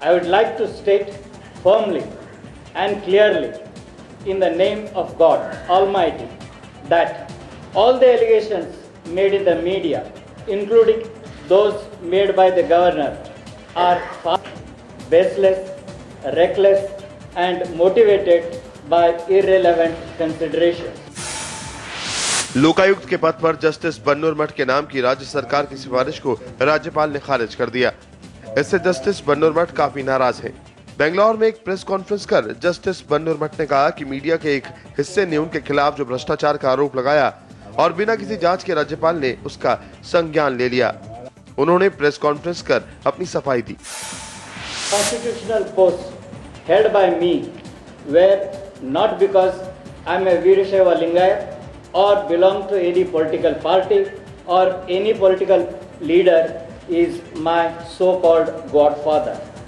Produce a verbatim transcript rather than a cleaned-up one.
I would like to state firmly and clearly in the name of God Almighty that all the allegations made in the media, including those made by the governor, are false, baseless, reckless and motivated by irrelevant considerations. Lokayukta के पद पर justice बन्नुरमठ के नाम की राज्य सरकार की सिफारिश को राज्यपाल ने खारिज कर दिया। इससे जस्टिस बन्नुरमठ काफी नाराज हैं। बेंगलौर में एक प्रेस कॉन्फ्रेंस कर जस्टिस बन्नुरमठ ने कहा कि मीडिया के एक हिस्से ने उनके खिलाफ जो भ्रष्टाचार का आरोप लगाया और बिना किसी जांच के राज्यपाल ने उसका संज्ञान ले लिया। उन्होंने प्रेस कॉन्फ्रेंस कर अपनी सफाई दी। Constitutional posts held by me were not because I am a Veerashaiva Lingayat or belong to any political party or any political leader is my so-called godfather.